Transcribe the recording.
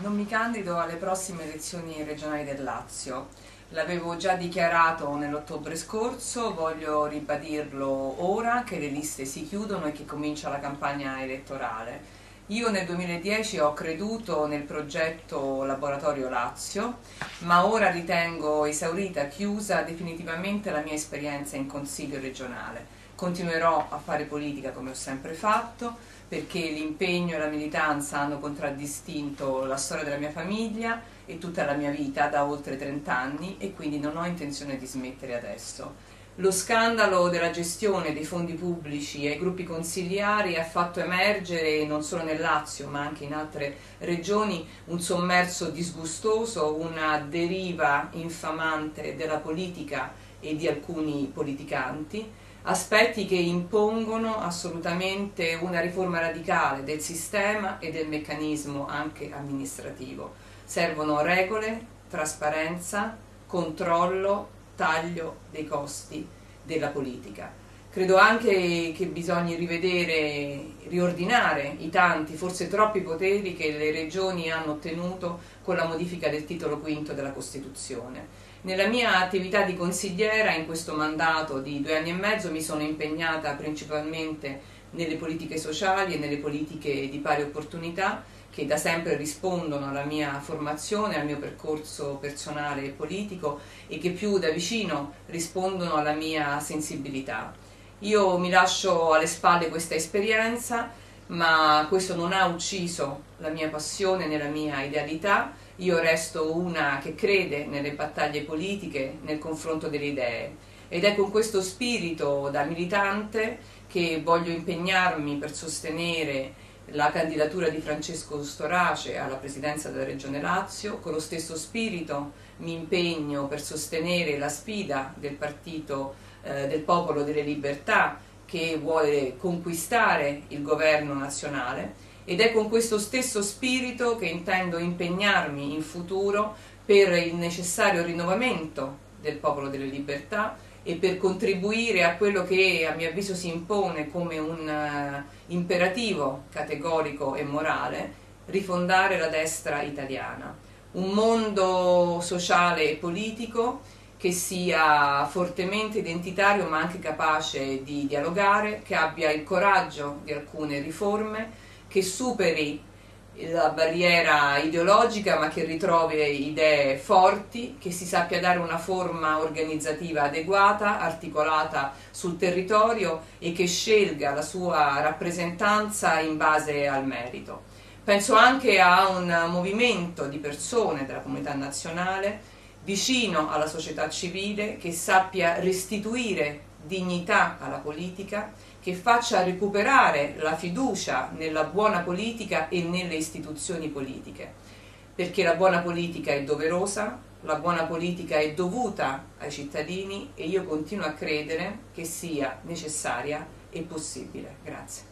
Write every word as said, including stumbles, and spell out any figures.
Non mi candido alle prossime elezioni regionali del Lazio. L'avevo già dichiarato nell'ottobre scorso, voglio ribadirlo ora che le liste si chiudono e che comincia la campagna elettorale. Io nel duemiladieci ho creduto nel progetto Laboratorio Lazio, ma ora ritengo esaurita, chiusa definitivamente la mia esperienza in Consiglio regionale. Continuerò a fare politica come ho sempre fatto, perché l'impegno e la militanza hanno contraddistinto la storia della mia famiglia e tutta la mia vita da oltre trenta anni e quindi non ho intenzione di smettere adesso. Lo scandalo della gestione dei fondi pubblici ai gruppi consigliari ha fatto emergere, non solo nel Lazio ma anche in altre regioni, un sommerso disgustoso, una deriva infamante della politica e di alcuni politicanti, aspetti che impongono assolutamente una riforma radicale del sistema e del meccanismo anche amministrativo. Servono regole, trasparenza, controllo, taglio dei costi della politica. Credo anche che bisogna rivedere, riordinare i tanti, forse troppi poteri che le regioni hanno ottenuto con la modifica del titolo quinto della Costituzione. Nella mia attività di consigliera in questo mandato di due anni e mezzo mi sono impegnata principalmente nelle politiche sociali e nelle politiche di pari opportunità che da sempre rispondono alla mia formazione, al mio percorso personale e politico e che più da vicino rispondono alla mia sensibilità. Io mi lascio alle spalle questa esperienza, ma questo non ha ucciso la mia passione né la mia idealità. Io resto una che crede nelle battaglie politiche, nel confronto delle idee ed è con questo spirito da militante che voglio impegnarmi per sostenere la candidatura di Francesco Storace alla presidenza della Regione Lazio. Con lo stesso spirito mi impegno per sostenere la sfida del Partito eh, del Popolo delle Libertà che vuole conquistare il governo nazionale ed è con questo stesso spirito che intendo impegnarmi in futuro per il necessario rinnovamento del Popolo delle Libertà e per contribuire a quello che a mio avviso si impone come un uh, imperativo categorico e morale: rifondare la destra italiana, un mondo sociale e politico che sia fortemente identitario ma anche capace di dialogare, che abbia il coraggio di alcune riforme, che superi la barriera ideologica ma che ritrovi idee forti, che si sappia dare una forma organizzativa adeguata, articolata sul territorio e che scelga la sua rappresentanza in base al merito. Penso anche a un movimento di persone della comunità nazionale vicino alla società civile che sappia restituire dignità alla politica, che faccia recuperare la fiducia nella buona politica e nelle istituzioni politiche, perché la buona politica è doverosa, la buona politica è dovuta ai cittadini e io continuo a credere che sia necessaria e possibile. Grazie.